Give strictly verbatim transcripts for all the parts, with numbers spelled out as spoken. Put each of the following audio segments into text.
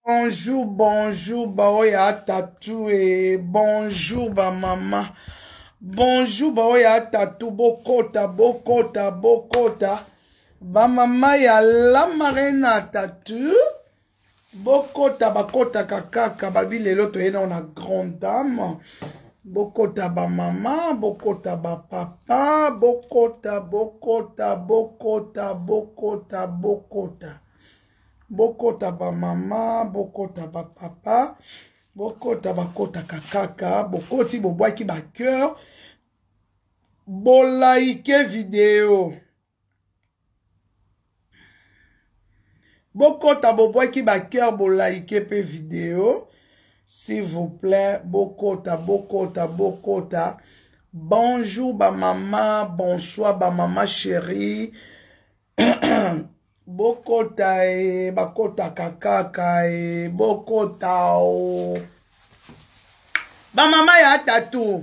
Bonjour, bonjour, baoya tatou et bonjour, ba maman. Bonjour, baoya tatou, bokota, bokota, bokota. Ba maman ya la marina tatou. Bokota, bakota kakaka, babi lelo to yena on a grande dame. Bokota ba maman, bokota ba papa, bokota, bokota, bokota, bokota, bokota. Bokota ba mama, bokota ba papa, bokota bakota kakaka, bokoti bobwaki ba cœur, bolaike vidéo. Bokota bobwaki ba cœur, bolaike pe vidéo. S'il vous plaît, bokota, bokota, bokota. Bonjour ba mama, bonsoir ba mama chérie. Bokota e bakota kakaka e bokota o ba mama ya tatou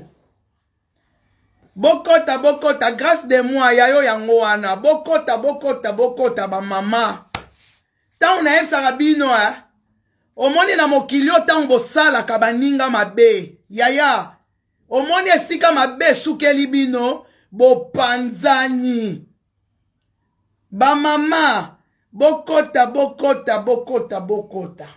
bokota bokota grâce de moi yayo yango wana bokota bokota bokota ba mama ta una epsa rabino eh omoni na mokilio tango bosala ka baninga mabe yaya omoni esika mabe sukeli bino bopanzani ba mama bokota bokota bokota bokota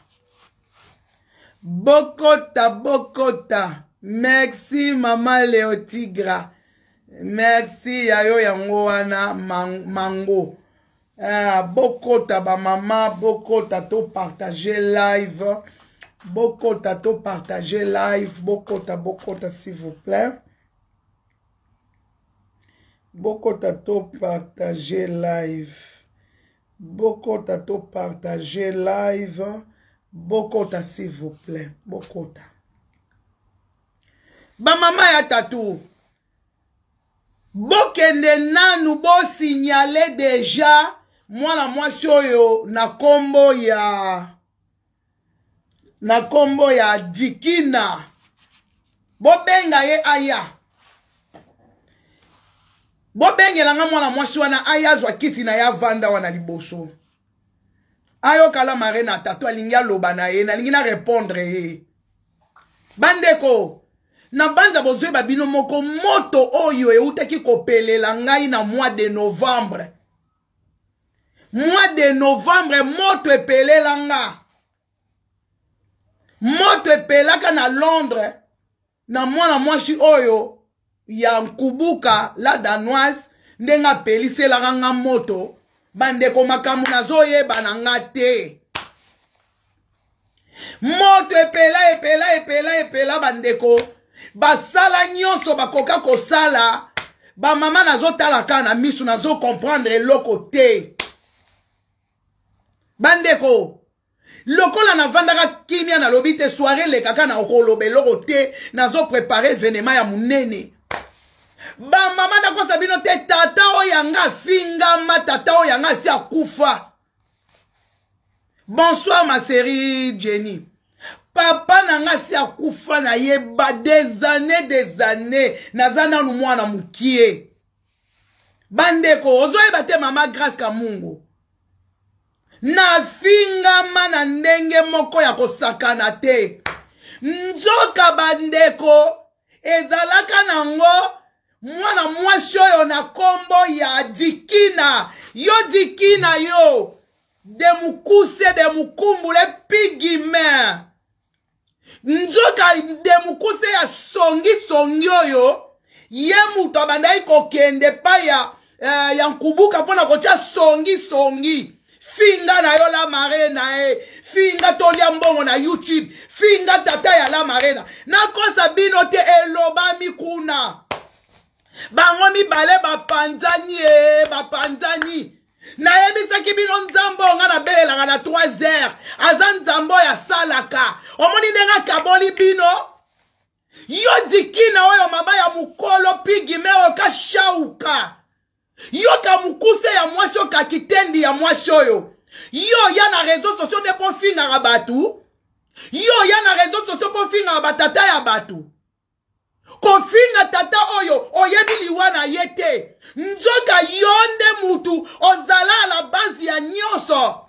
bokota bokota merci mama Léotigra merci yayo yango wana mango ah, bokota ba mama bokota to partager live bokota to partager live bokota bokota s'il vous plaît bokota to partager live bokota to partager live bokota s'il vous plaît bokota ba mama ya tatou bokende nanu bo signaler déjà mwana mwasi oyo na kombo ya na kombo ya Dikina bobenga ye aya bobengela nga mwana mwasi wana ayazwa kiti na ya vanda wana liboso ayo kala marena tatou alingi aloba na ye nalingi na répondre ye bandeko na banza bozwe babino moko moto oyo eutaki kopelela ngai na mois de novembre mois de novembre moto epelela nga moto epelaka na Londres na mwana mwasi oyo ya nkubuka la danoise ndenga pelise la nga moto bandeko makamu nazoyeba na nga te moto epela epela epela epela bandeko basala nyonso bakoka kosala ba mama nazotala ka na misu nazo comprendre loko te bandeko lokola na vandaka kimia na lobite soirée le kaka na okolobe loko te nazo préparer événement ya munene ba mama na kosa bino te tata oyanga fingama tata oyanga si akufa. Bonsoir ma série Jenny. Papa nanga si akufa na yeba des années des années nazana nu mwana mukie. Bandeko ozoyeba te mama Grâce Kamungo. Na fingama na ndenge moko ya kosakana te. Nzoka bandeko ezalaka nango mwana mwasi oyo na kombo ya Dikina. Yo Dikina yo. De mukuse de mukumbule pigime. Nzoka de mukuse ya songi songi oyo. Ye muto abandai kokende pa ya, uh, ya nkubuka pona kocha songi songi. Finga na yo la marena e. Finga tolia mbongo na YouTube. Finga tata ya la marena. Na kosa bino te eloba mikuna. Bango mibale bapanzani e bapanzani na yebisa kibino nzambo nga na bela nga na trois heures aza nzambo ya salaka omoni ndenga kaboli bino yo Dikina oyo maba ya mukolo pigime oka shauka yo ka mukuse ya mwasi oka kitendi ya mwasi oyo yo ya na réseaux sociaux de po finga nga batu yo ya na réseaux sociaux po finga nga batata ya batu kofinga tata oyo oyebi liwana yete nzoka yonde mutu ozala la base ya nyonso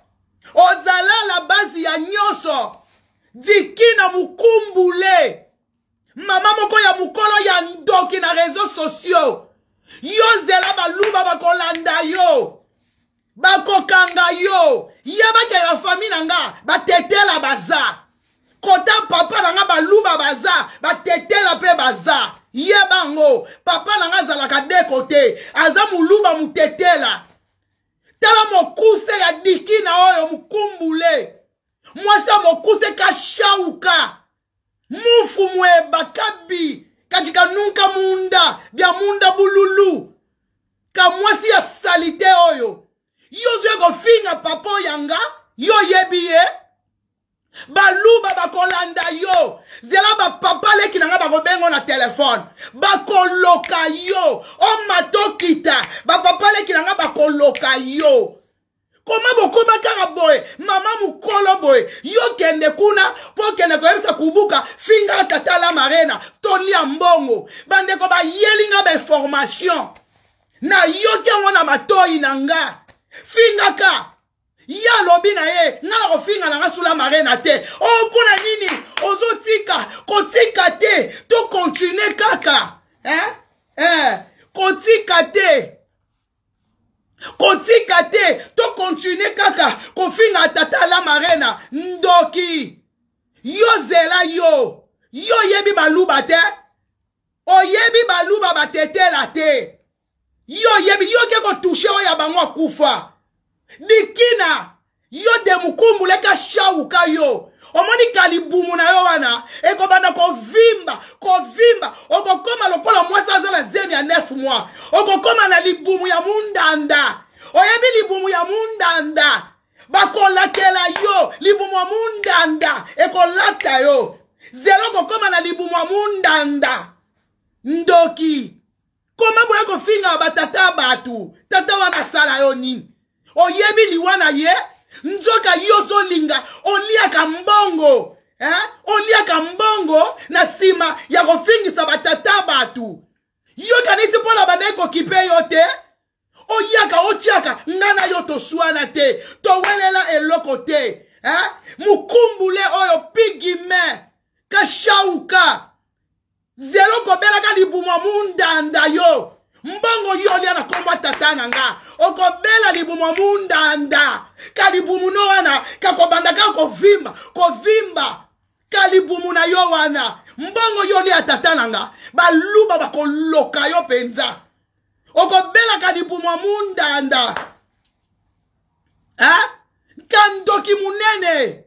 ozala la base ya nyoso dikina mukumbule mama moko ya mukolo ya ndoki na réseaux sociaux yo zela baluba bakolanda yo bakokanga yo yebake ya famille nanga batetela baza kota papa nanga baluba baza batetela pe baza yebango papa nanga zalaka de kote aza muluba mutetela tala mokuse ya dikina oyo mukumbule mwasa mokuse kashauka mufu mweba kabi kachika nunka munda bya munda bululu ka mwasi ya salite oyo yo zwe ko finga papo yanga yo yebiye baluba bakolanda yo zela ba papa leki nanga bakobengo na telefone bakoloka yo o matokita ba papa leki nanga bakoloka yo koma bokoma kaka boy mama mukolo boy yo kende kuna po kende koyebisa kubuka finga katala marena tolia mbongo bandeko ba yelinga ba information na yo kengo na matoi nanga finga ka ya lobi na ye nga ko finga na sula marena te o pona nini ozotika kotika te to continue kaka hein eh kotika te kotika te to continue kaka kofinga tata la marena ndoki yo zela yo yo yebi baluba te o yebi baluba batetela te yo yebi yo ke ko toucher o ya bango kufa dikina yo de mukumbule ka shauka yo omoni kalibumu na yo wana eko banda ko vimba ko vimba oko koma lokola mwasa za na zemi ya neuf mois oko koma na libumu ya mundanda oyebi libumu ya mundanda bakolakela yo libumu ya mundanda eko lata yo zelo ko koma na libumu ya mundanda ndoki koma boye ko finga batata batu tata wana sala yo nini oyebi liwana ye nzoka yozo linga oliaka mbongo eh oliaka mbongo na sima ya kofingisa batata batu yo kanisi pola bandeko kipe yote oyaka ochiaka ngana yo toswana te towelela eloko te eh mukumbule oyo pigime kashauka zelo kobela ka libumwa mundanda yo mbongo yo lia na komba tata nanga okobela libumwa mundanda kalibumu no wana kakobanda ka kovimba kovimba kalibumu na yo wana mbongo yo lia tata nanga baluba bakoloka yo penza okobela kalibumwa mundanda ha kandoki munene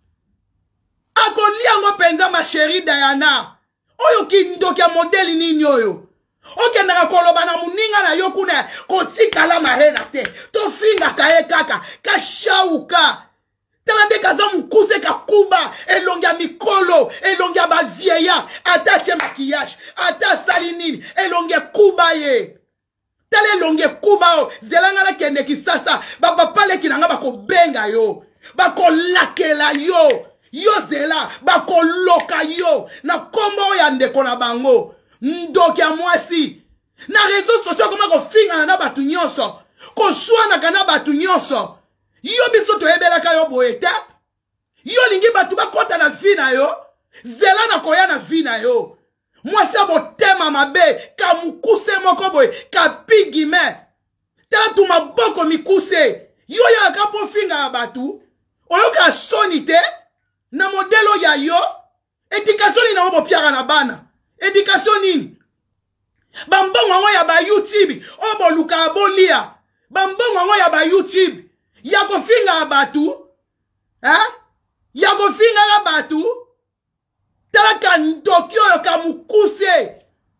akolia ngo penza ma chérie Diana oyo kindoki ya modeli nini oyo oke na koloba na muninga na yo kuna kotika la marena te to finga kae kaka kashauka talande kaza mukuse kakuba elongia mikolo elongia ba vieilla atache maquillage ata salinini elongia kuba ye tale elongia kuba o zelanga na kende kisasa baba pale kinanga bakobenga yo bakolakela yo yo zela bakoloka yo na kombo ya ndeko na bango ndoki ya mwasi na réseaux sociaux koma kofinga na batu nyonso koswana kana batu nyonso yo biso toyebelaka yo boye te yo lingi batu bakota na vi na yo zela na koya na vi na yo mwasi abotema mabe ka mukuse moko boye ka pigime tatu maboko mikuse yo yaka po finga ya batu oyoka soni te na modelo ya yo éducation na obo piara na bana éducation nini bambongo ngo ya ba YouTube obo luka bolia bambongo ngo ya ba YouTube ya kofinga batu hein ya kofinga batu tala kan Tokyo yo kamukuse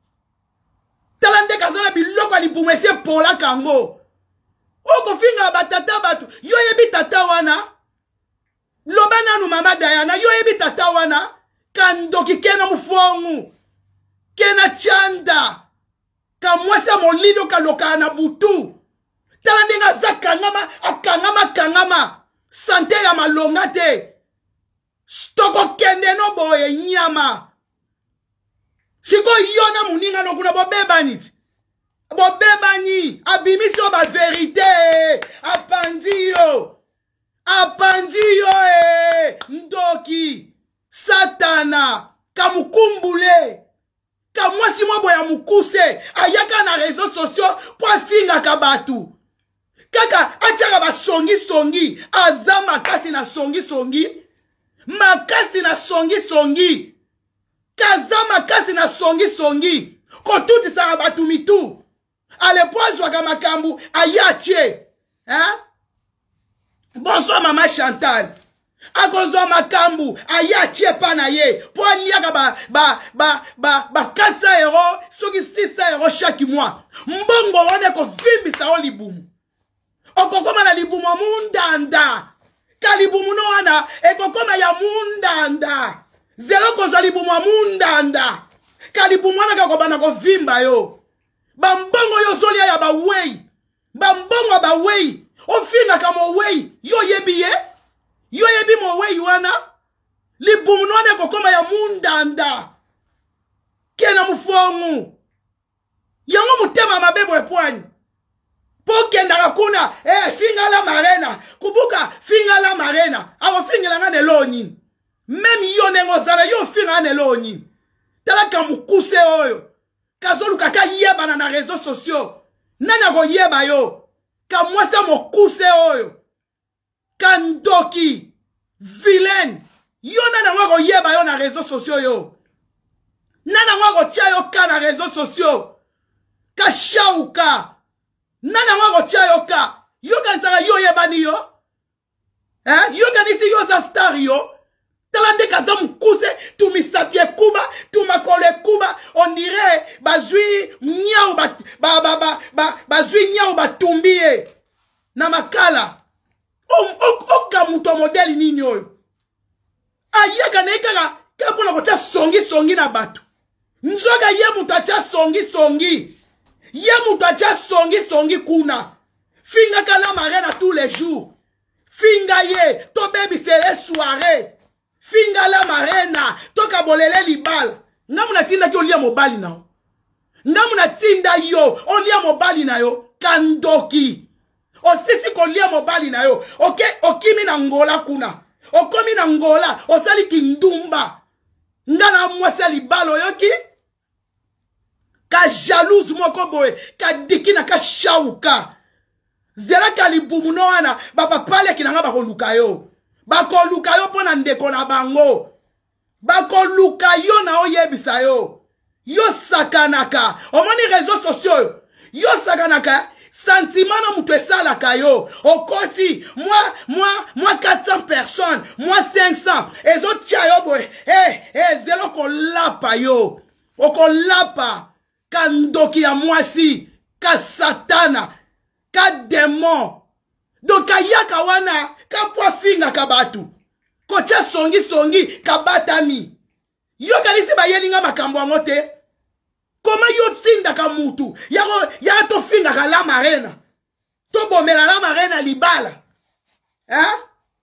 tala ndeka zana biloko alibumese pola kango o kofinga batata batu yo yebi tata wana lobana nu mama Diana yo yebi tata wana kandoki kena mufongu kena chanda kamwesa molido kaloka na butu tala ndenga za kangama akangama kangama sante ya malonga te stoko kende no boye nyama siko yona muninga no kuna bobebani bobebani abimiso ba verite apandio apandi yo e ndoki satana kamukumbule kamwasi mwa boya mukuse ayaka na réseaux sociaux po afingaka batu kaka atiaka basongi songi aza makasi na songi songi makasi na songi songi kaza makasi na songi songi kotutisaka batu mitu alepo azwaka makambu ayache hein? Bonsoir maman Chantal akozwa makambu ayache pa na ye po aliaka ba ba ba ba ba quatre cents euros soki six cents euros chaque mois mbongo wana kovimbisa o libumu okokoma na libumu mundanda ka libumu no wana ekokoma ya mundanda zelo kozwa libumu mundanda ka libumu wana kakobana kovimba yo bambongo yo zolia ya bawei bambongo bawei ofinga kama wei yo yebi ye yo yebi mo wei wana libumu no wana kokoma ya mundanda kena mufongu yango mutema mabebo epwani pokenda kuna eh finga la marena kubuka finga la marena awo finga la ngane loni meme yo nengo zala yo finga ne loni tala kamukuse oyo kazolu kaka yeba na réseaux sociaux nana ko yeba yo kamwasa mokuse oyo kandoki vilaine yo nana ngako yeba yo na réseaux sociaux yo nana ngako tia yo ka na réseaux sociaux ka shauka nana ngako tia yo ka yo kansaka yo yebani yo hein yo kanisi yo za star yo talande kaza mukuse tumisapie kuba tumakole kuba on dirait bazui nyau ba ba ba ba, ba bazui nyau batumbie na makala oka muto modeli nini oyo ayaka na ikaka kapona kocha songi songi na batu nzoga ye muto acha songi songi ye muto acha songi songi kuna finga kala marena tous les jours finga ye to baby c'est les soirées finga la marena toka bolele libala ngamu na tinda ki olia mobali nao ngamu na tinda yo olia mobali na yo kandoki osisi kolia mobali na yo oke okimi na ngola kuna okomi na ngola osali kindumba ngana mwasa libalo yoki ka jalouse moko boye ka dikina ka shauka zela kalibumu no wana bapa pale kinanga bakoluka yo bakoluka yo pona ndeko na bango bakoluka yo na oyebisa yo yo sakanaka omoni réseaux sociaux yo sakanaka sentiment na mutu esalaka yo okoti moi moi moi quatre cents personnes moi cinq cents ezotia yo boye eh eh zelo kolapa yo okolapa kandoki ya mwasi ka satana ka démon donc ayaka wana kapwa finga kabatu kocha songi songi kabatami yo kanisi bayelinga makambo yango te koma yo tsinda ka mutu yako ya to finga ka la marena to bomela la marena libala hein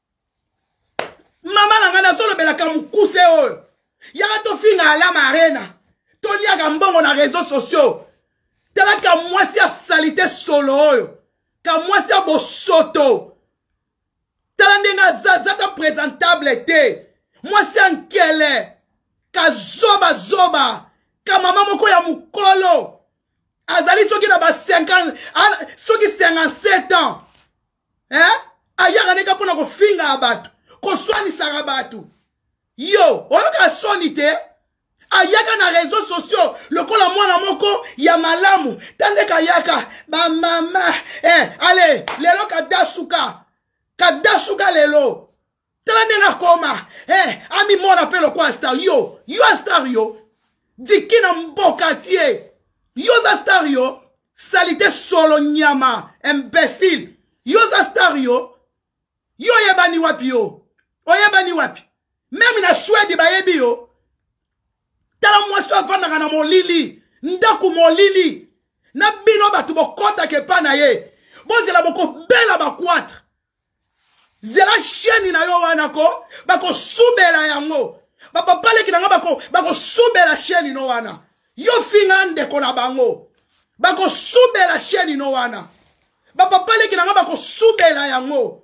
mama na ngana solo bela ka mukuse oyo yaka to finga la marena to liaka mbongo na réseaux sociaux tala ka mwasi ya salité solo oyo ka mwasi ya bosoto tala ndenga zazata présentable te mwasi ankele ka zoba zoba ka mama moko ya mukolo azali soki na ba cinquante soki cinquante-sept ans hein ayaka neka pona kofinga abatu koswanisaka batu yo oyoka soni te ayaka na réseaux sociaux lokola mwana moko ya malamu tandeka yaka ba mama eh allez lelo kadasuka kadasuka lelo tandeka koma eh ami mona pelo kwa star yo yo star yo dikina mboka tie yo za star yo salite solo nyama imbécile yo za star yo yo yebani wapi yo oyebani wapi même na Suède bayebi yo tala mwasi avandaka na molili ndaku molili na bino batu bokota ke pa na ye bozela bokobela bakwatre zela sheni na yo wana ko bakosubela yango bapapaleki nanga bako bakosubela sheni no wana yo finga ndeko na bango bakosubela sheni no wana bapapaleki nanga bakosubela yango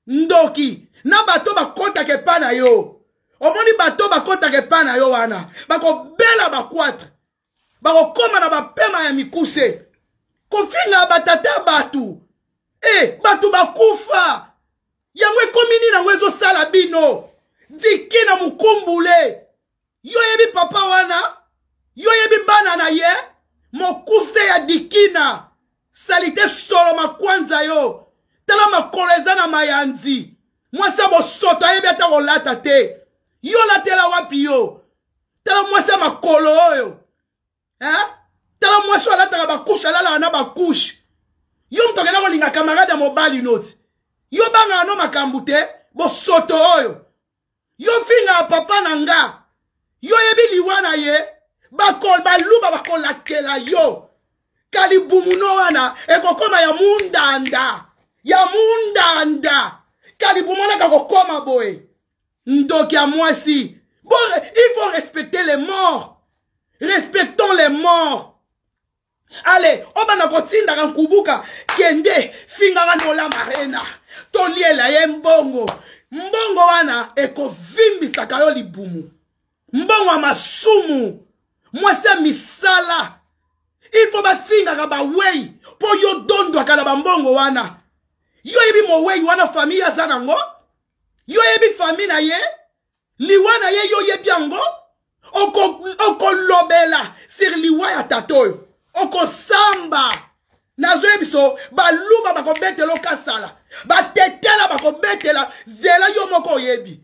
ndoki na bato bakota ke pana yo omoni bato bakota ke pana yo wana bako bela bakwatre bako koma na bapema ya mikuse kofinga batata batu eh batu bakufa yango ekomini nango ezosala bino diki na mukumbule yo yebi papa wana yo yebi bana na ye mokuse ya dikina salite solo makwanza yo tala makolo eza na mayanzi mwasa bosoto ayebi ata kolata te yo latela wapi yo tala mwasa makolo oyo eh? Tala mwasa alataka bakushe alala na bakushe yo mtoke na kolinga kamarade ya mobali noti yo banga no makambu te bosoto oyo yo finga papa na nga yo yebi liwana ye bakol baluba bakolakela yo kalibumuno wana ekokoma ya mundanda ya mundanda kalibumona kakokoma boy ndoki ya mwasi bon il faut respecter les morts respectons les morts allez obana kotinda kankubuka kende finga ndola marena toliela ye mbongo mbongo wana ekovimbisa kayo libumu mbongo wa masumu mwase misala il faut bafinga ka bawei po yo dondwa kala bambongo wana yo yebi mowei wana famille azanango yo yebi famille na ye liwana ye yo yebi yango oko oko lobela sur liwa ya tatoyo oko samba nazo yebiso baluba bako betelo kasala batetela bako betela zela yo moko yebi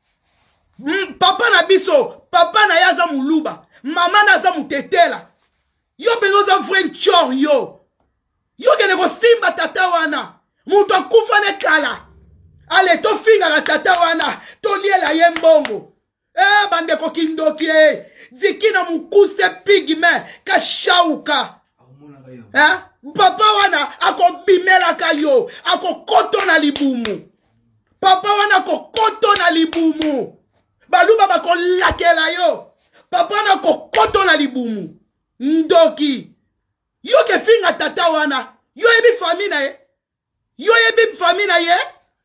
mm, papa na biso papa na yaza muluba mama na za mutetela yo benzo za vrai chor yo yo gene ko simba tata wana mutu akufa ne kala ale to finga ka tata wana to liela ye mbongo eh bande ko kindoki eh zikina mukuse pigme ka shauka eh papa wana akobimela ka yo akokoto na libumu papa wana akokoto na libumu baluba bakolakela yo papa wana akokoto na libumu ndoki yo ke finga tata wana yo yebi famille na ye yo yebi famille na ye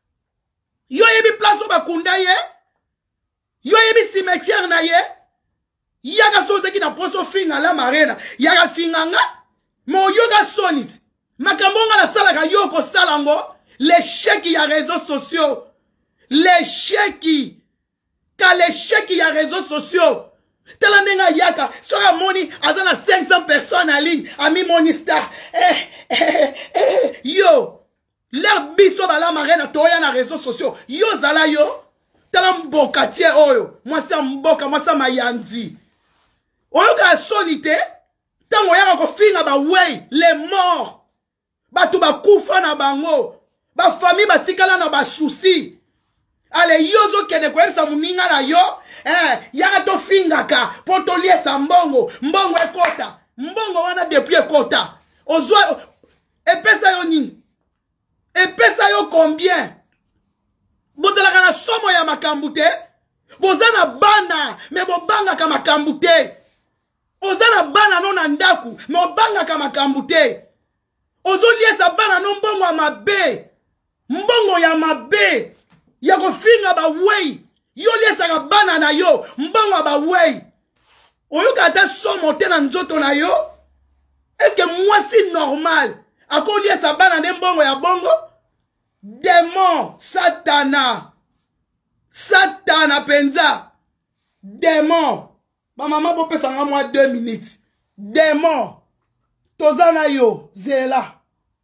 yo yebi place bakunda ye yo yebi cimetière na ye yaga sozeki na poso finga la marena yaga finganga mo yoga sonit makambonga la sala ka yoko salango l'échec ya réseaux sociaux l'échec ka l'échec ya réseaux sociaux tela nenga yaka soka moni azana cinq cents personnes en ligne ami moni star eh, eh, eh, yo leur biso bala marena toya na réseaux sociaux yo zala yo tala mboka tie oyo mwasa mboka mwasa mayanzi oyo ka solite tango yaka kofinga ba wey les morts batu bakufa na bango ba famille batikala na ba souci ale yozo kene kwemsa muninga na yo eh yaka to finga ka poto liesa mbongo mbongo ekota mbongo wana depuis ekota ozwa epesa yo nini epesa yo combien bozalaka na somo ya makambu te boza na bana me bobangaka makambu te oza na bana no na ndaku me obangaka makambu te ozoliesa bana no mbongo ya mabe mbongo ya mabe ya kofinga bawei yo liesaka bana na yo mbongo ya bawei oyoka ata somo te na nzoto na yo est-ce que mwasi normal akoliesa bana nde mbongo ya bongo démon satana satana penza démon ba mama bopesa nga mwa deux minutes démon tozana yo zela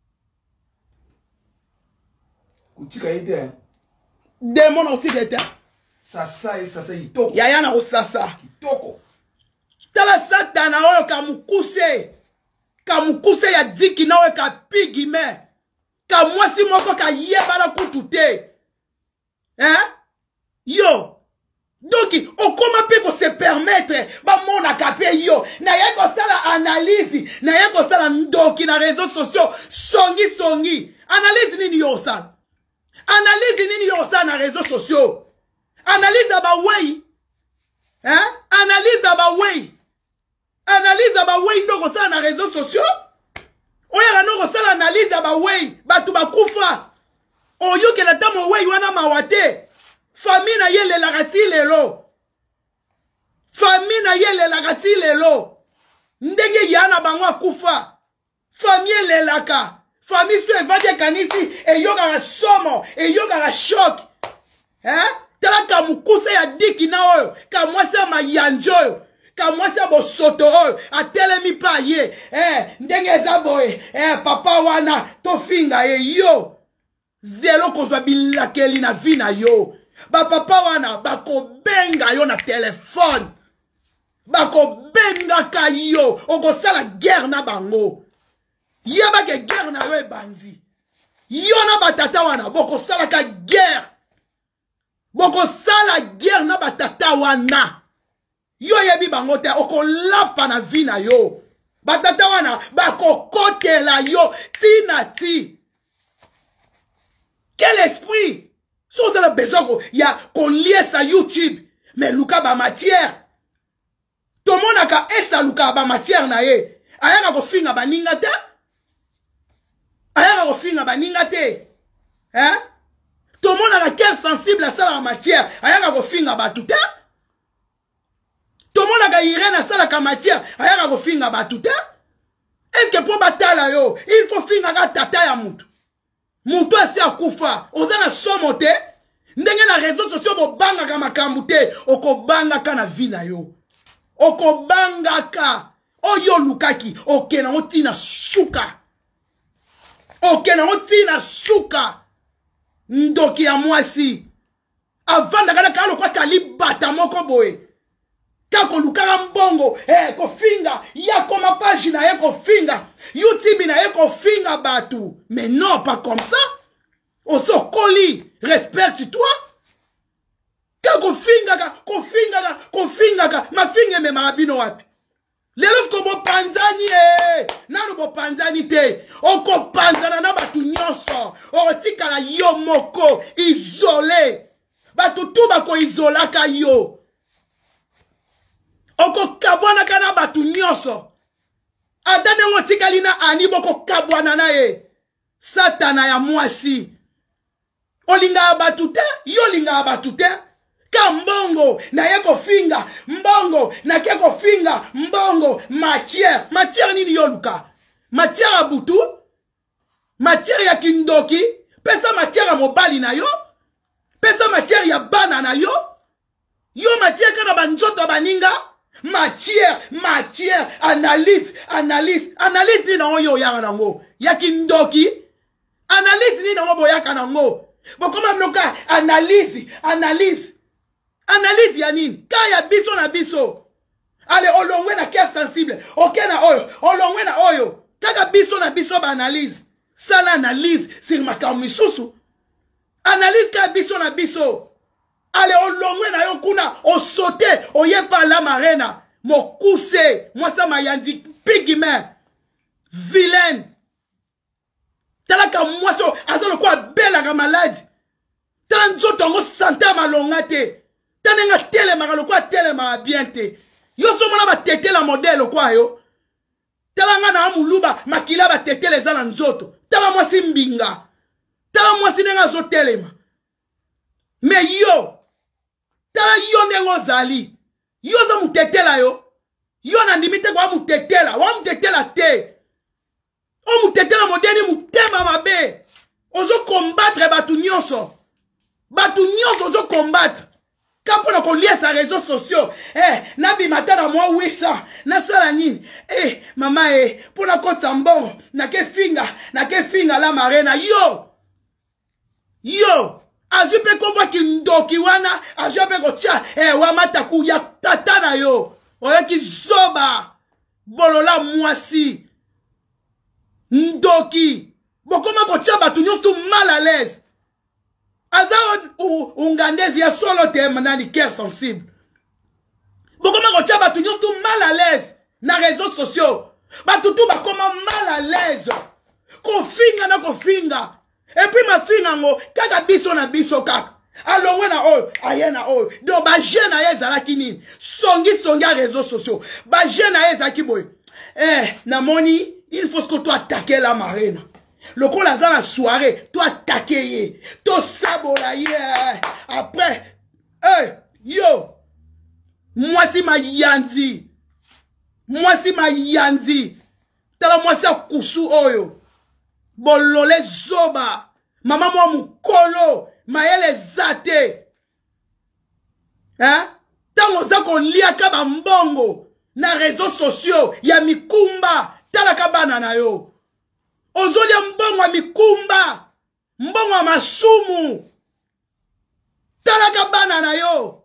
kuchika ite démon na utika ite sasa e sasa itoko yaya na usasa itoko tala satana oyo kamukuse kamukuse ya diki nawe kapigi me ka mwasi moko ka yebana kutu te hein yo donc okoma pe ko se permettre ba mona kapé yo na ye ko sala analyse na ye ko sala ndoki na réseaux sociaux songi songi analyse nini yo sala analyse nini yo sala na réseaux sociaux analyse ba wey hein analyse ba wey analyse ba wey ndoko sala na réseaux sociaux oya no ko sala analyse ba wey batu bakufa oyo ke la tamo we wana mawate famille na ye lelaka ti lelo famille na ye lelaka ti lelo ndenge yana bango akufa famille lelaka famille so evandi ekanisi eyokaka somo eyokaka shock hein tala ka mukuse ya diki na oyo ka mwasi ya mayanjo oyo ka mwasi ya bosoto oyo atelemi pa ye eh ndenge eza boye eh papa wana tofinga ye yo zelo kozwa bilakeli na vi na yo bapapa wana bakobenga yo na telefone bakobengaka yo okosala guerre na bango yebake guerre na yo ebandi yo na batata wana bokosalaka guerre bokosala guerre na batata wana yo yebi bango te okolapa na vi na yo batata wana bakokotela yo tina ti quel esprit so vous avez besoin il y a qu'on lie sa YouTube mais luka ba matière tout le monde a ka esa luka ba matière na ye ayaka ko finga ba ninga te ayaka ko finga ba ninga te hein tout le monde a ka cœur sensible à ça la matière ayaka ko finga ba tout te tout le monde a ka irene à ça la matière ayaka ko finga ba tout te est-ce que pour batala yo il faut finga ka tata ya mutu Moutou asi akufa oza na somo te ndenge na réseaux sociaux bo banga ka makambu te okobanga ka na vie na yo okobanga ka oyo lukaki okena otina suka okena otina suka ndoki ya mwasi avanda kana ka lokwa kali bata moko boye kako lukaka mbongo eh kofinga ya koma page na ye kofinga YouTube na ye kofinga batu mais non pas comme ça oso koli respecte-toi kako finga ka kofinga ka kofinga ka mafinga me marabino wapi lelo sko bo panzani eh nanu bo panzani te oko panzana na batu nyonso otika la yo moko isolé batu tu bako isolaka yo oko kabwana kana batu nyonso atane ngotikali na ani boko kabwana na ye satana ya mwasi olinga batu te yo linga batu te ka mbongo na ye kofinga mbongo na ke kofinga mbongo matière matière nini yo luka matière ya butu matière ya kindoki pesa matière ya mobali na yo pesa matière ya bana na yo yo matière kana banzoto baninga matière, matière, analyse, analyse, analyse ni na oyo yaka nango. Yaki ndoki, analyse ni na oyo yaka nango. Bon, comment mnoka, analyse, analyse, analyse ya nini? Kaya biso na biso. Ale, olongwe na cœur sensible. Ok na oyo, olongwe na oyo. Kaka biso na biso ba analyse. Sala analyse, sur makambo misusu. Analyse kaya biso na biso. Ale olongwe na yo kuna osote oyepa la marena mokuse mwasa mayandi pigme vilaine talaka mwaso azalo kwa bela ka malade tanzo tongo sante malonga te tanenga tele makalo kwa tele ma bien te yo so mona ba tete la modèle kwa yo talanga na amuluba makila ba tete les ala nzoto tala mwasi mbinga tala mwasi nenga zo telema mais yo tala yo nengo zali yo za mutetela yo yo na limite kwa mutetela wa mutetela te o mutetela modeli mutema mabe ozo combattre batu nyonso batu nyonso ozo combattre kapo na kolia sa réseaux sociaux eh nabi matana mwa wisa na sala nini eh mama eh pona kotsa mbongo na ke finga na ke finga la marena yo yo azupe komba kindoki wana azupe kocha eh wamata ku ya tata na yo oyo ki zoba bolola mwasi ndoki bokoma kocha batu nyonso mal à l'aise aza ungandezi ya solo te manani cœur sensible bokoma kocha batu nyonso mal à l'aise na réseaux sociaux batu tu bakoma mal à l'aise kofinga na kofinga. Et puis ma fille nango kaka biso na biso kaka alongwe na oyo ayena oyo do ba jeune na yeza kini songi songi a réseaux sociaux ba jeune na yeza ki boy eh na moni il faut que toi attaquer la marina Le coup là dans la soirée, toi attaquer, toi saboter. Après, hey, yo, moi si ma yandi, moi si ma yandi, tala moi si kusu oyo, bolole zoba, maman moi mukolo, maele zate, hein? Tango zako liaka ba mbongo na réseaux sociaux ya mikumba tala kabana na yo ozolia mbongo ya mikumba mbongo ya masumu tala kabana na yo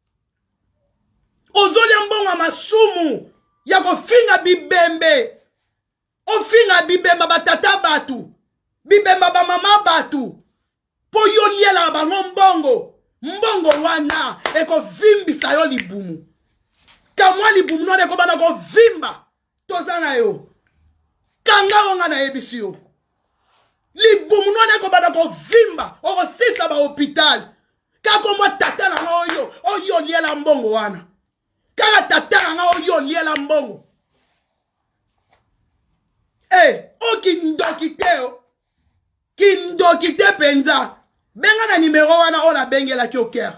ozolia mbongo ya masumu ya kofinga bibembe ofinga bibemba batata batu bibemba ba mama batu po yo liela bango mbongo mbongo wana eko vimbisa yo libumu kamwa libumu none ko bana ko vimba tozana yo kanga wonga na yebisi yo libumu none ko bana ko vimba oko sisa ba hôpital kako mwa tata na oyo oyo liela mbongo wana kaka tata na oyo liela mbongo eh o kindokite o kindokite penza benga na numéro wana ona bengela kioker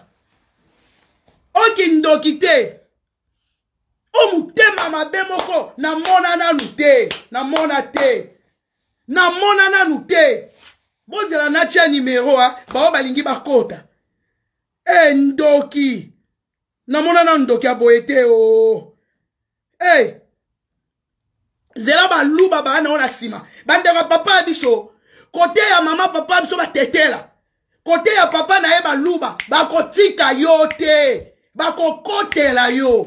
okindokite o mutema mabe moko na mona na lute na mona te na mona na lute bozela na tia numéro a ba balingi bakota e ndoki na mona na ndoki aboete o eh zela ba luba ba na ona sima bandeka papa biso kote ya mama papa biso ba tetela Kote ya papa na eba luba, bako tika yo te, bako kote la yo.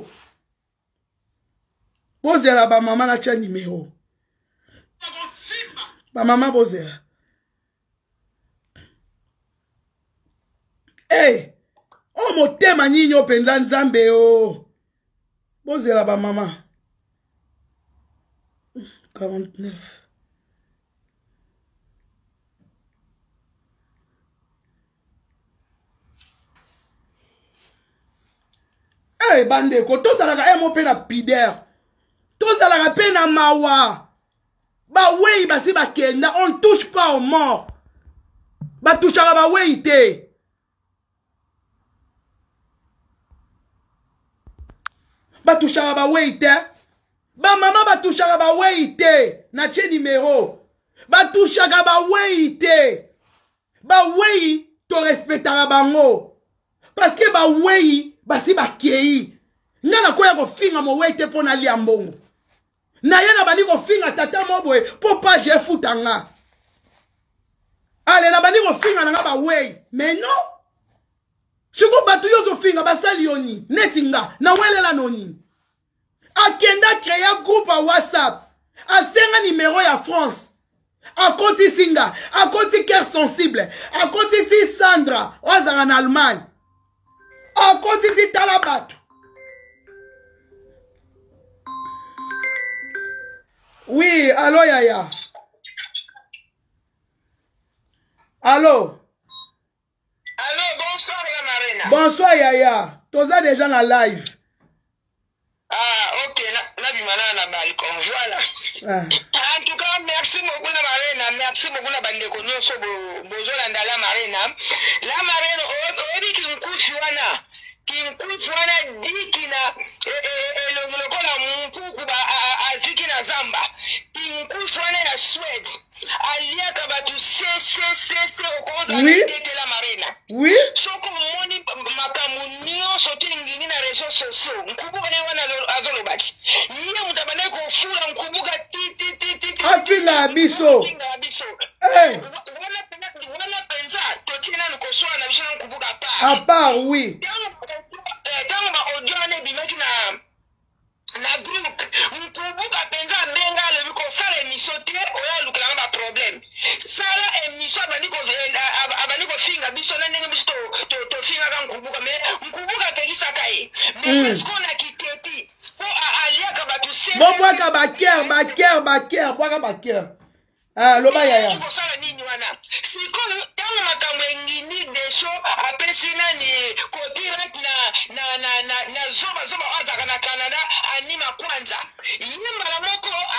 Bozela ba mama na tia numéro. Ba mama bozela. Hey, o motema nyinyo penza nzambe o. Bozela ba mama. quarante-neuf. Hey, bandeko, tozalaka emo pe na pider. Tozalaka pe na mawa. Ba wei basi ba kenda, on ne touche pas aux morts. Ba touchaka ba wei te. Ba touchaka ba wei te. Ba mama ba touchaka ba wei te. Na tie numéro. Ba touchaka ba wei te. Ba wei to respectara bango. Parce que ba wei basi ba kei nga na koya ko finga mo wete pona lia mbongo na yana bali ko finga tata mobwe po pa je futanga ale na bali ko finga na ba wei mais non siko batu yozo finga basali yoni netinga na welela noni akenda créer groupe à WhatsApp asenga numéro ya France akoti singa akoti cœur sensible akoti si Sandra wazanga na Allemagne a continué dans la batte. Oui, allô Yaya. Allô. Allô, bonsoir la Marina. Bonsoir Yaya. Toza déjà dans live. Ah, ok, na bimana na balcon, voilà. Ah. En tout cas, merci beaucoup la Marina, merci beaucoup la bande de nyonso bozolanda la Marina. La Marina oyebi kinkushi wana. Kinkushi wana dikina lokola mpuku ba aziki na zamba. Kinkushi wana ya Swede. Aliaka batu se se se se okonza ndete la Marina. Oui. Soko moni makamu nyonso tingini na réseaux sociaux. Nkubuka ne wana azolobati. Yeye mutabane ko fula nkubuka ti ti ti ti. Afinga biso. Afinga biso. Eh. Wala pena wala penza to tina nukoswa na bishana nkubuka pa. À part oui. Tango ba audio ne bimaki na na group nkubuka penza benga le biko sala émission te oya lukala ba problème. Sala émission bani ko abani ko finga biso na ndenge biso to to finga ka nkubuka me nkubuka pekisa kai. Mais est-ce qu'on a quitté pour alia ka batu se. Bon bois ka ba cœur, ba cœur, ba cœur, bois ka ba cœur. Ah, loba Yaya. Ko sala nini wana? Siko tango makambo ngini desho apesi nani copyright na na na na na zoba zoba wazaka na Canada anima kwanza. Yimba la moko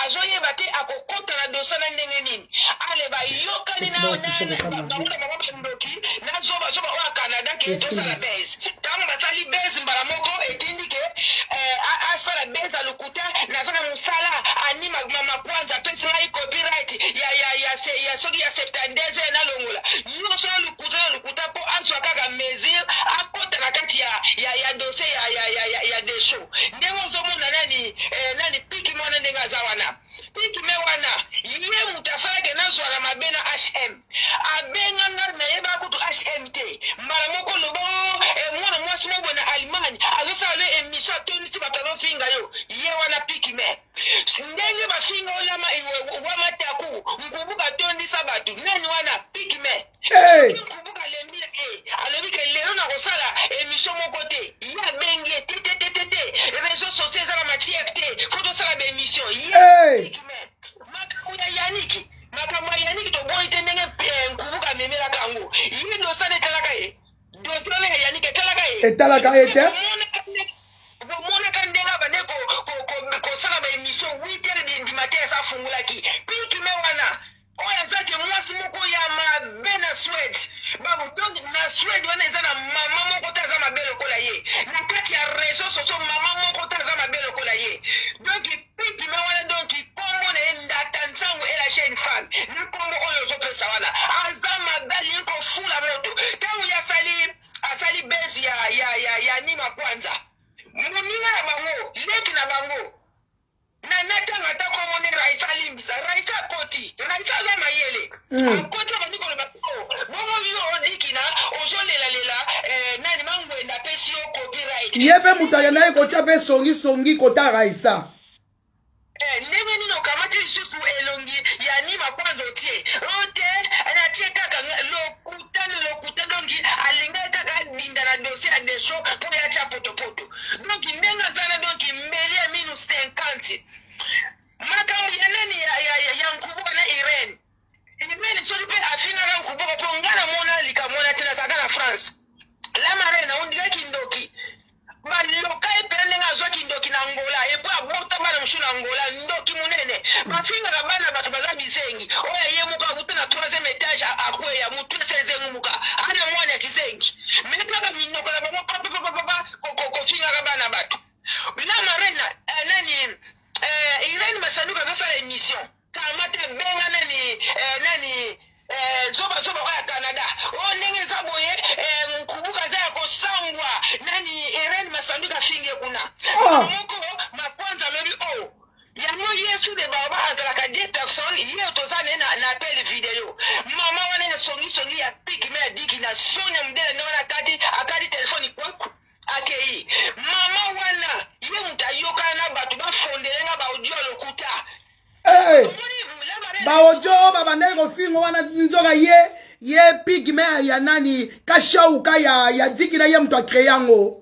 azoyeba te akokota na dosa na ndenge nini ale bayokani na bamuda babapendoki na zoba zoba oya Canada ke tosala base ntango batali base mbala moko etindi ke asala base alukuta nazana musala anima mama kwanza pesi ngai copyright ya ya ya ya soki ya septandeze na longola nyonso alukuta alukuta po anzwa kaka mesure akota na kati ya ya ya dossier ya ya ya ya, ya de show ndenge ozomona nani eh, nani piki mwana ndenge azawana piki me wana ye mutasala ke nazwa na mabena H M abenga na yeba kutu H M T mbala moko lobo eh, mwana mwasi mo na Allemagne azosala le emission tonisi batalo finga yo ye wana piki me ndenge bafinga olama wa mataku mkubuka tondisa batu nani wana piki me hey mkubuka lembi eh alobi ke lero na kosala emission moko te ya bengi te te te te te réseaux sociaux za ma T F T photo sala be émission hey piki me makamu ya Yaniki makamu ya Yaniki to boy te ndenge mkubuka memela kango yi do sale talaka ye do sale Yaniki talaka ye etalaka ete mona kandenga bane ko ko ko ko sala ba émission huit heures du matin sa fungula ki piki me wana oya zake mwasi moko ya mabena Swede babu donc na Swede wana eza na mama moko taza mabelo kola ye na kati ya réseau soto mama moko taza mabelo kola ye donc piki me wana donc kombo na ndata nsango ela jeune femme na kombo oyo zopesa wana aza mabali ko fula moto tangu ya sali asali base ya ya ya ya nima kwanza mninga na bango leki na bango na natanga ta komone Raisa limbisa Raisa koti Raisa za mayele koti baniko bakko bongo bino odikina ozolela lela eh nani mango enda pesi yo copyright yebe mutaya naye kocha be songi songi kota Raisa eh ndenge nino kamati suku elongi ya nima kwanza otie ote anatie kaka lokutani lokutani dongi alinga kaka dinda na dossier de show pour ya cha poto poto donc ndenga zana donc mbele minus cinquante makamu ya nani ya ya ya, ya nkubuka na Irene Irene so pe afina na nkubuka po ngana mona likamona tena saka na France la marena undika kindoki baloka epende nga zwa kindoki na Angola epo abota bana mshu na Angola ndoki munene bafinga ka bana batu baza bisengi oya ye muka kuta na troisième étage akwe ya mutu seze muka ana mwana kisengi metaka minoko na baba papa papa papa ko ko finga ka bana batu la marena nani eh Irene Masaluka zo sala émission kamata benga nani eh nani eh zoba zoba kwa Canada o ndenge zaboye eh mkubuka za kosangwa nani Irene Masaluka finge kuna moko makwanza lobi o yango yesu de baba azala ka deux personnes hier tozane na na appel vidéo mama wana na songi songi ya piki me diki na sonya mdele na kati akadi telefoni kwaku akei mama wana ye mutayoka na batu bafondelenga ba audio lokuta eh ba audio baba ndeko fingo wana nzoka ye ye pigme ya nani kashauka ya ya diki na ye mtu akreyango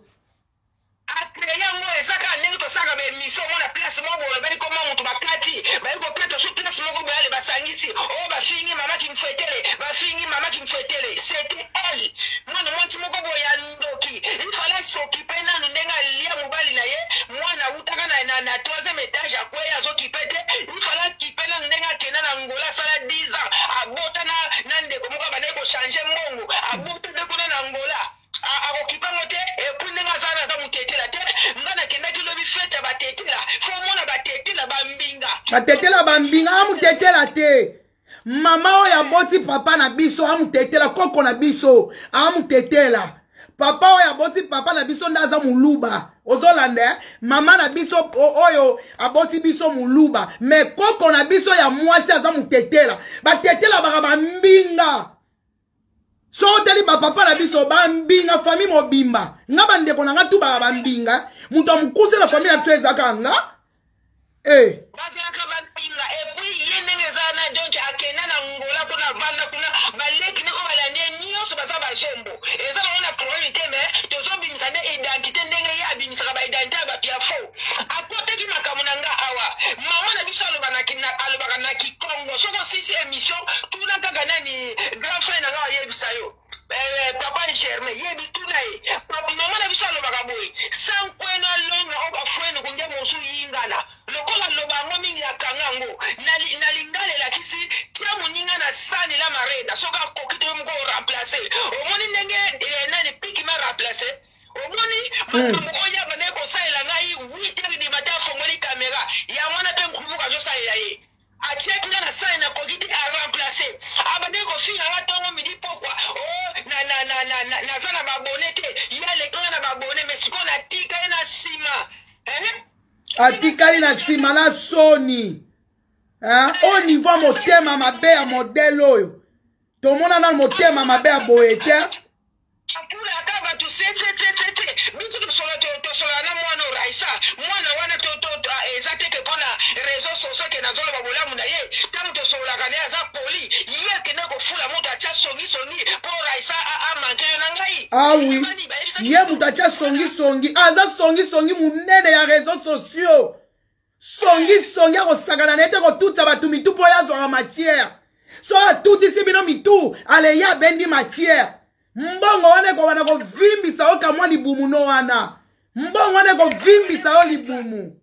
akreyango ezaka ndenge to saka be mission mona place mo bo bali koma mutu bakati bali ko peto su place mo bo bali basangisi o ba fingi mama kimfetele ba fingi mama kimfetele c'était elle mwana mwanti moko bo ya ndoki il fallait s'occuper na ndenga lia mobali na ye mwana utaka na na, na troisième étage akwe azokipete il fallait occuper na ndenga kena na Angola sala dix ans abota na na ndeko moka bade ko changer mbongo abota de kuna na Angola akokipa mote epunde nga zana da mutetela te ngana kenda kilo bifeta batetela fo mona batetela bambinga batetela bambinga amutetela te mama oya boti papa na biso amutetela koko na biso amutetela papa oya boti papa na biso ndaza muluba ozolande mama na biso oyo aboti biso muluba me koko na biso ya mwasi aza mutetela batetela baka bambinga so teli ba papa na biso bambinga famille mobimba nga bandeko na nga tu ba bambinga mutu amukuse na famille na biso ezaka nga eh bazaka bambinga et puis ye ndenge zana donc akena na Angola kuna banda kuna baleki ne ko balande nyonso baza ba jembo eza na problème te mais tozobimisa ne identité ndenge ya bimisaka ba identité ba pia fo akote ki makamuna nga awa mama na biso aloba na kina aloba na Kikongo soko sisi émission tuna kaka nani grand frère na nga yebisa yo eh papa Germain yebisa tuna ye papa mama na biso aloba ka boy sans kwena longa oka frère kunje mosu yingana lokola loba ngo mingi ya kangango soka kokito mko remplacer omoni ndenge nani piki ma remplacer omoni mkoja bane ko saila ngai huit heures du matin fongoli caméra ya mwana pe nkubuka jo saila ye a check na saina kokiti a remplacer abane ko finga ngatongo midi pokwa oh na na na na na zana babonete yale kana babone mesiko na tika ina sima eh atikali na sima na soni hein au niveau motema mabe ya modèle oyo to mona na motema mabe ya boete apula akaba tu se se se se bitu to solo to to solo na mwana raisa mwana wana to to ezate ke kona réseaux sociaux ke nazolo babola muna ye tangu to solo kana za poli ye ke na ko fula muta cha songi songi po raisa a manke na ngai ah oui ye muta cha songi songi aza songi songi munene ya réseaux sociaux songi songi ko sakana nete ko tuta batu mitu po ya zo matière so tuti sibino mitu ale ya bendi matière mbongo wane ko wana ko vimbisa o kamwa libumu no wana mbongo wane ko vimbisa o libumu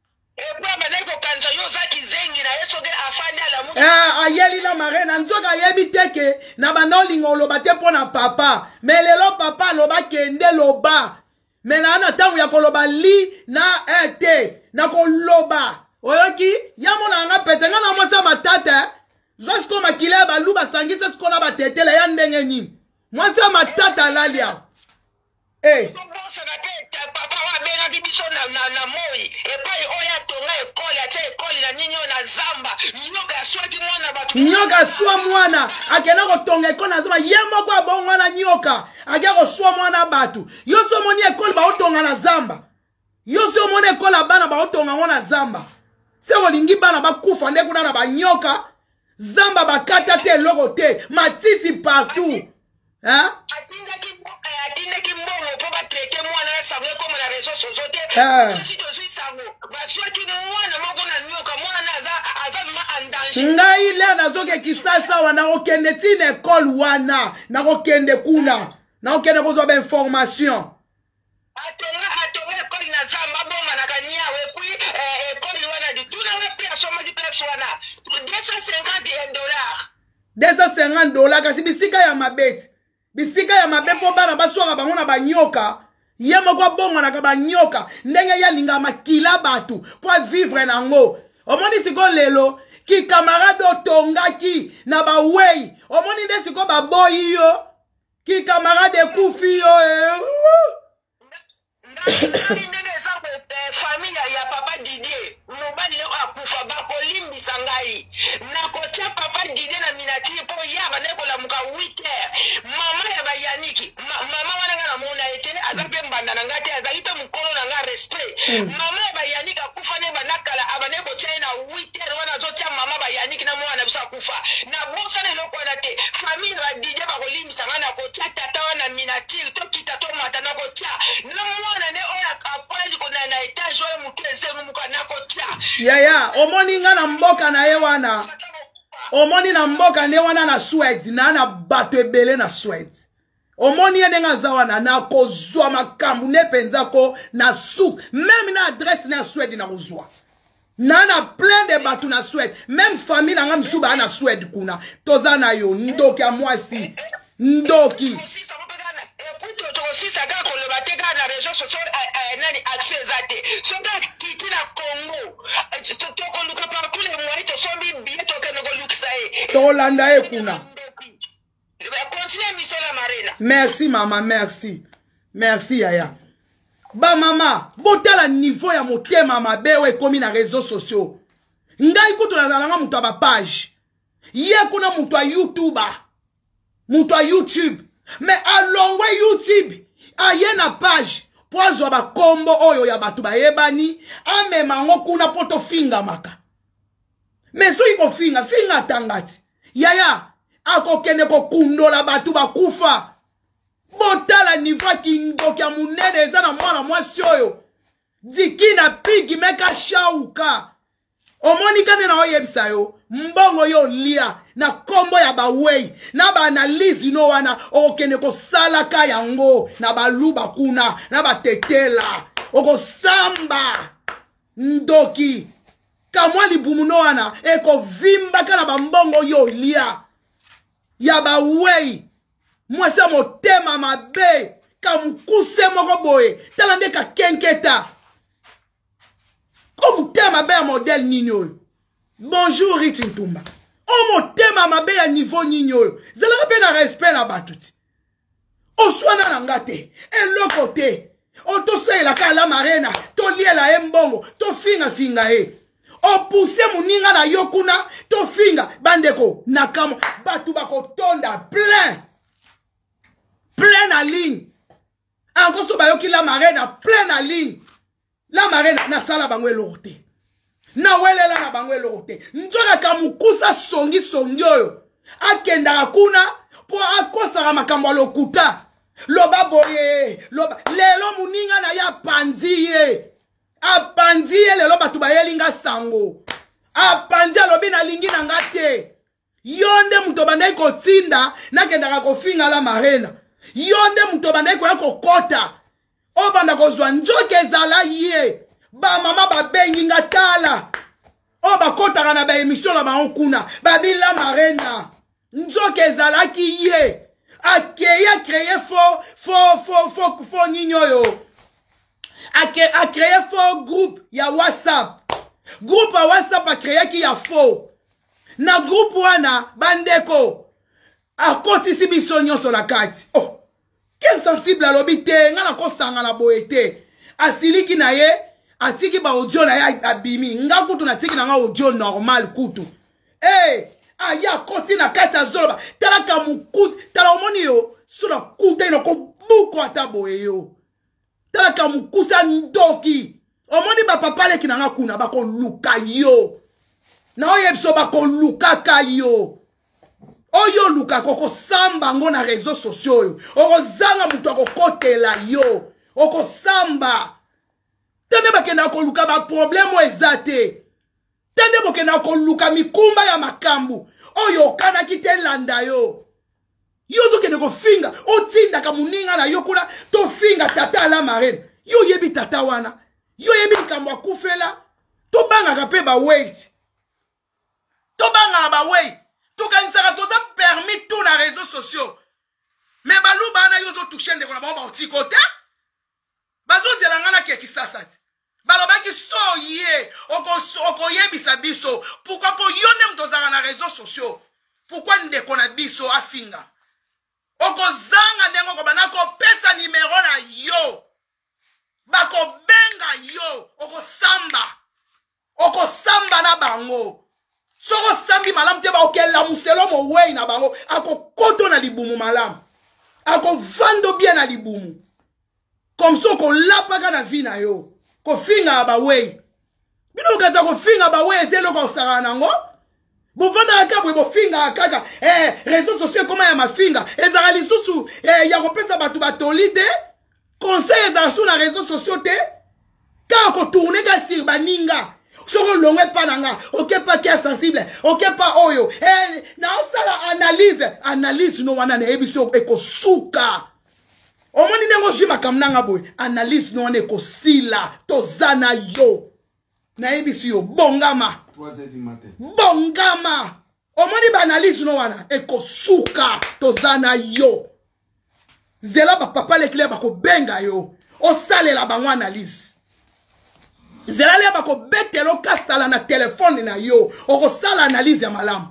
eh ayeli na marena nzoka yebi teke na banolingo loba te pona papa mais lelo papa loba kende loba mais na na tangu ya koloba li na ete na ko loba oyoki yamona nga petenga na mosa matata zosko makile ba luba sangisa skona ba tetela ya ndenge nini mwasa matata lalia eh papa wa benga dibiso na na na moi e pai oya tonga ekole ate ekole na ninyo na zamba nyoka swaki mwana batu nyoka swa mwana akena ko tonga ekole na zamba yemo kwa bo mwana nyoka akya ko swa mwana batu yo so moni ekole ba otonga na zamba yo so moni ekole bana ba otonga ngona zamba se olingi bana bakufa nde kuna na banyoka zamba bakata te logo te matiti partout hein atinga ki atinga ki mbongo po ba traiter mwana ya sango comme na réseaux sociaux te sosi to sui sango ba swaki mwana moko na nyoka mwana aza aza ma andanger ngai le nazoke kisasa wana okende tine école wana na okende kuna na okende ko zoba information atonga atonga école na zamba bomba na kanya we puis école wana di tuna we pia soma di place wana deux cent cinquante dollars deux cent cinquante dollars kasi bisika ya mabeti bisika ya mabe po bana baswaka bango na banyoka ye moko bongo na banyoka ndenge ya linga makila batu po vivre nango omoni siko lelo ki camarade otongaki na ba wei omoni nde siko ba boyi yo ki camarade kufi yo ndenge sa famille ya papa Didier mobali akufa bakolimbisa ngai nakotia papa Didier na minati po ya banekola muka huit heures mama ya bayaniki mama wana ngana mona etele azape mbanda na ngati azalipe mukolo na nga respect mama ya bayaniki akufa ne banakala abaneko tia na huit heures wana zotia mama bayaniki na mwana bisa kufa na bosa ne lokwa na te famille ya Didier bakolimbisa ngana kotia tata wana minati to kita to mata na kotia na mwana ne oya kapali kona na etage wala mukeze muka na kotia ya ya omoni nga na mboka na ye wana omoni na mboka ne wana na Swede na na bato ebele na Swede omoni ye nga za wana na kozwa makambu ne penza ko na souk même na adresse na Swede na kozwa na na plein de bato na Swede même famille na nga msuba na Swede kuna toza na yo ndoki ya mwasi ndoki si ça gars qu'on le battait dans la région social nani accès zate so gars qui na Congo to ko luka pa tous les mois to so bi bi to ke no lukisa e to landa e kuna continue mission la marina merci mama merci merci yaya ba mama botala niveau ya motema mabe we komi na réseaux sociaux ngai kutu na zalanga mutu ba page ye kuna mutu a YouTube mutu a YouTube mais alongwe YouTube aye na page po azwa ba kombo oyo ya batu ba yebani amema ngo kuna poto finga maka mais so iko finga finga tangati yaya akokene ko kundola batu ba kufa botala niva kindoki ya munene eza na mwana mwasi oyo dikina pigi meka shauka omoni kane na oyebisa yo mbongo yo lia na kombo ya bawei na ba analyse no wana okene ko salaka yango na baluba kuna na batetela oko samba ndoki kamwa libumu no wana eko vimba kana ba mbongo yo lia Yaba wei. Moi c'est mon thème à ma baie. Comme kuse moko boye. Talande ka kenketa. Comme thème à baie modèle nino. Bonjour Ritintumba. Oh mon thème à ma baie à niveau nino. Zala ben un respect là-bas tout. O swana nangate. Et l'autre côté. O to se la ka la marena. To lie la mbongo. To finga finga e. O pousse muninga na yokuna. To finga. Bandeko. Nakamo. Batu bako tonda. Plein. Plein na ligne. Encore so bayoki la marena. Plein na ligne. La marena. Na sala bangwe lorote. Na wele la na bangwe lorote. Njoka kamukusa songi songi oyo. Akenda akuna. Po akosa makambo lokuta. Loba boye. Loba. Lelo muninga na ya pandiye. Apandiye lelo batu bayelinga sango. Apandiye lobi na lingi na ngate. Yonde mutobandai kotinda. Nakenda kofinga la marena. Yonde mutobandai kwa kokota. Obanda kozwa njoke zala ye. Ba mama ba bengi ngatala. Oba kota kana ba emission la ba onkuna. Ba bila marena. Njoke zala ki ye. Akeya créé faux faux faux faux faux nignoyo. Ake a créé faux groupe ya WhatsApp. Groupe à WhatsApp a créé qui ya faux. Na groupe wana bandeko. A koti si bisonyo sur la carte. Oh. Quel sensible à l'obité, ngana ko sanga na boete. Asili ki na ye, atiki ba audio na ye abimi. Nga kutu na tiki na nga audio normal kutu. Eh, aya koti na kati azoloba. Tala kamukuzi, tala omoni yo, sula kuta ino ko buko ataboe yo. Tala kamukusa ndoki. Omoni ba papale ki na nga kuna bako luka yo. Na oye biso bako luka ka yo. Oyo luka koko samba ngo na réseaux sociaux yo. Oko zanga mutu ako kotela yo. Oko samba. Tende bakena ko luka ba problème o ezate. Tende bakena ko luka mikumba ya makambu. Oyo kana kitelanda yo. Yozo kene ko finga. O tinda kamuninga na yo kuna. To finga tata la marine. Yo yebi tata wana. Yo yebi kambwa kufela. To banga kape ba wait. To banga ba wait. Tout cas, ça a permis tout les réseaux sociaux. Mais balou bana yozo touché ndeko na ba oti côté. Bazo zelangana ke kisasati. Baloba ki so ye, oko oko yebisa biso. Pourquoi po yone mtozanga na réseaux sociaux? Pourquoi ndeko na biso afinga? Oko zanga ndengo ko banako pesa numéro na yo. Bako benga yo, oko samba. Oko samba na bango. Soko sambi malam te ba okela muselo mo wey na bango ako koto na libumu malam ako vando bien na libumu comme ça ko lapaka na vie na yo ko finga ba wey bino kaza ko finga ba wey zelo ko sara nango bo vanda ka bo finga kaka eh réseaux sociaux comment ya mafinga ezara lisusu eh ya ko pesa batu batolide conseil ezara sur na réseaux sociaux te ka ko tourner ka sir baninga. Soko longwe pa nanga, ok pa qui est sensible, ok pa oyo. Eh, na osala analyse, analyse no wana na ebiso eko suka. Omoni nengo jima kamnanga boy, analyse no wana eko sila, tozana yo. Na ebiso yo, bongama. trois heures du matin. Bongama. Omoni ba analyse no wana eko suka, tozana yo. Zela ba papa le clé ba ko benga yo. Osale la ba analyse. Zelale bako betelo kasala na telefone na yo. Oko sala analyse ya malamu.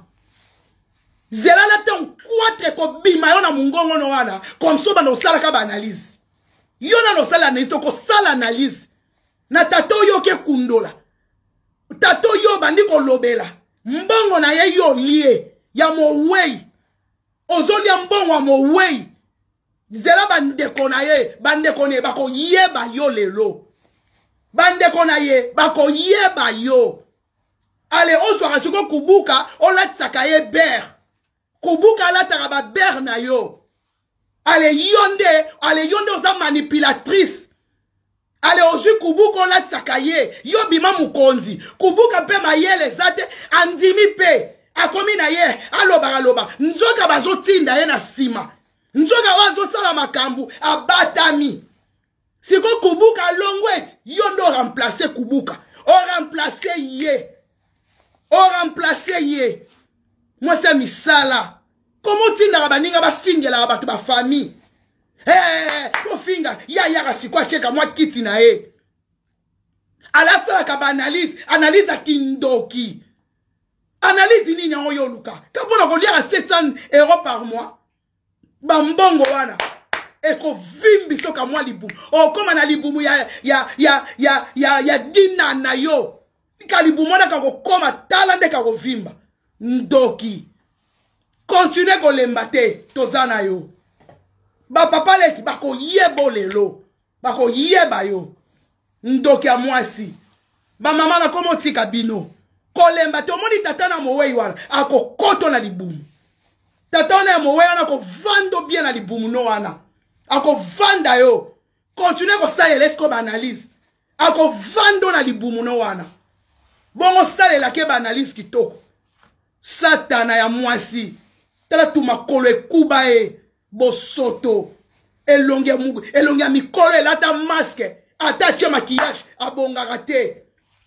Zelale te nkwatre ko bima yo na mungongo no wana. Comme so ba no sala ka ba analyse. Yo na no sala analyse. Oko sala analyse. Na tato yo ke kundola. Tato yo bandi ko lobela. Mbongo na ye yo liye. Ya mo wey. Ozoli ya mbongo wa mo wey. Zela bandeko na ye. Bandeko ne bako yeba yo lelo. Bande kona ye, bako yeba yo. Ale, on soit rasiko kubuka, on la tsaka ye ber. Kubuka la taraba ber na yo. Ale, yonde, ale, yonde oza manipulatrice. Ale, ozu kubuka, on la tsaka ye. Yo bima mukonzi. Kubuka pe ma ye le zate, andimi pe. Akomi na ye, aloba aloba. Nzoka bazo tinda ye na sima. Nzoka wazo sala makambu, abatami. Si ko kubuka longwet, yondo remplacer kubuka. O remplacer ye. O remplacer ye. Moi c'est misala. Comment tindaka baninga bafingela bato ba famille? Eh, ko finga ya ya sikwa cheka mwa kiti na e. Ala sala ka ba analyse, analyse a kindoki. Analyse nini yango yo luka. Kapona ko lire sept cents euros par mois. Ba mbongo wana. Eko vimbi soka mwa libumu. O koma na libumu ya ya ya ya ya ya dina na yo. Ika libumu wana kako koma talande kako vimba. Ndoki. Continue ko lembate tozana yo. Ba papa leki bako yebo lelo. Bako yeba yo. Ndoki a mwasi. Ba mama na komo tika bino. Kolemba te omoni tata na mowe wana. Ako koto na libumu. Tata na mowe wana ko vando bien na libumu no wana. Ako vanda yo. Continue ko sale lesko ba analyse. Ako vando na libumu no wana. Bongo sale la ke ba analyse kitoko. Satana ya mwasi. Tala tu makolo ekuba e. Bosoto. Elonge mugu. Elonge mikolo elata maske. Ata che maquillage. Abonga rate.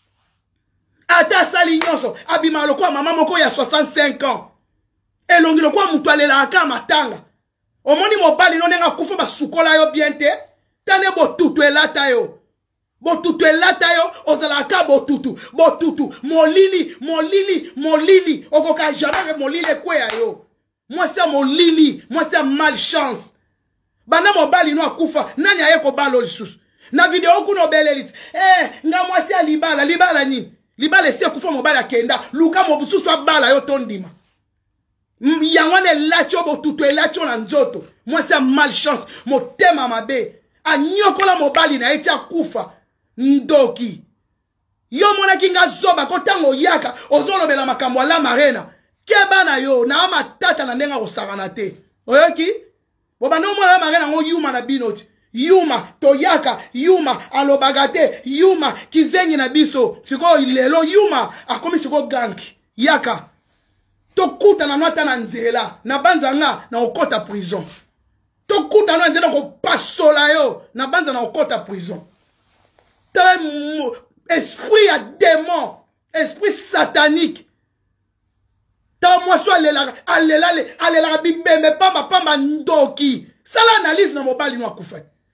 Ata sali nyonso. Abima lokwa mama moko ya soixante-cinq ans. Elonge lokwa mutu alela aka matanga. Omoni mobali no nenga kufa basukola yo biente. Tane botutu elata yo. Botutu elata yo. Ozala ka botutu. Botutu. Molili. Molili. Molili. Okoka jamais molili kwe yo. Moi c'est molili. Moi c'est malchance. Bana mobali no akufa. Nani aye ko balo lisusu. Na video kuno belelis. Eh, nga moi c'est libala. Libala ni. Libala c'est kufa mobali akenda. Luka mobususu abala yo tondima. Yangwane latio botutu elatio na nzoto. Moi c'est malchance. Motema mabe. Anyokola mobali na eti akufa. Ndoki. Yo mona kinga zoba kotango yaka. Ozolo bela makambo la marena. Keba na yo. Na ama tata na nenga osarana te. Oyoki? Boba no mona la marena ngo yuma na binoti. Yuma toyaka. Yuma alobagate. Yuma kizengi na biso. Siko ilelo yuma. Akomi siko ganki. Yaka. Tokuta na nwata na nzela. Na banza nga na okota prison. Tokuta na nzela ko pasola yo. Na banza na okota prison. Tel esprit à démon. Esprit satanique. Ta moi soit alela alela alela bibembe pamba pamba ndoki. Ça l'analyse na mobali no akufa.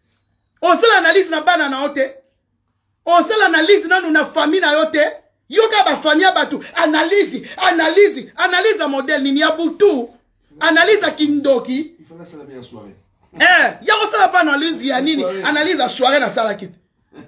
On se l'analyse na bana na ote. On se l'analyse na na famille na yote. Yoka ba famille batu analyse analyse analyse a modèle nini ya butu. Analyse a kindoki. Il faut la salle bien soirée. Eh, ya ko sala ba analyse ya nini? Analyse a soirée na sala kit.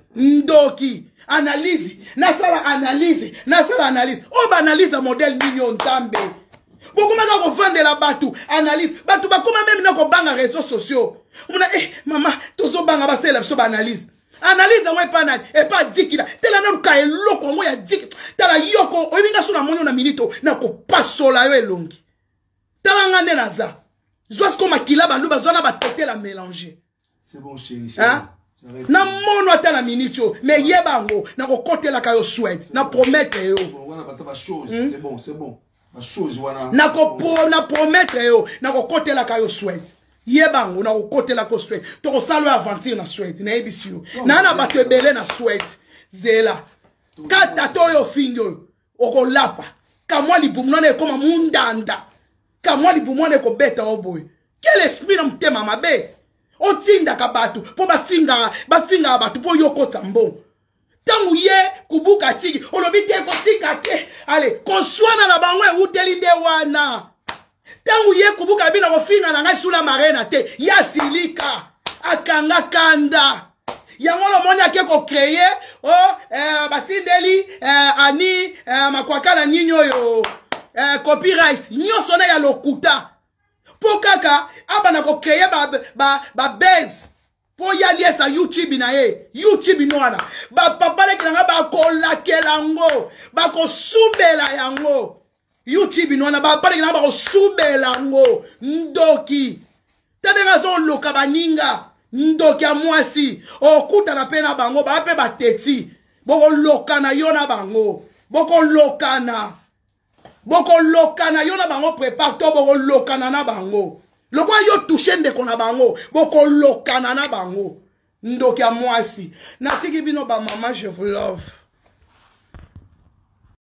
Ndoki. Analyse. Na sala analyse. Na sala analyse. O ba analyse a modèle nini on tambe. Beaucoup maintenant qu'on vende la batu, analyse, batu ba comment même qu'on banga réseaux sociaux. On a eh maman, tozo banga ba c'est la so analyse. Analyse en pas na et pas dit qu'il a tela na ka eloko mo ya dit tala yoko o linga so na monyo na minito na ko pasola yo elongi. Tala ngane na za. Zo ce ko makila ba luba zona ba tete la mélanger. C'est bon chérie. Hein? Na mono ata na minito mais yebango na ko kotela ka yo souhaite na promettre yo. Bon voilà ba chose, c'est bon, c'est bon. Chose wana na ko pro na promettre yo na ko kotela ka yo souhaite yebango na ko kotela ko souhaite to ko salo aventure na souhaite na ebisio na na bato ebele na souhaite zela kata to yo fingo oko lapa kamwa libumu na ekoma mundanda kamwa libumu na ko beta oboy quel esprit na mtema mabe otinda ka bato po ba finga ba finga bato po yoko tambo. Tangu ye kubuka tiki olobi te ko tika te ale konswana na bango e utelinde wana tangu ye kubuka bina ko finga na ngai sula marena te ya silika akanga kanda yango lo monya ke ko créer oh eh batindeli eh ani eh makwakala nyinyo yo eh copyright nyoso na ya lokuta po kaka abana ko créer ba ba ba base po ya liesa YouTube na ye YouTube noana ba papa le kanga ba ko lakela ngo ba ko subela yango YouTube noana ba papa le kanga ba ko subela ngo ndoki tadenga zo loka baninga ndoki a mwasi okuta na pena bango ba pe bateti boko lokana yona bango boko lokana boko lokana yona bango prépare to boko lokana na bango. Le roi yo touché ndeko na bango boko lokana na bango ndoki a mwasi natiki bino ba mama je vous love.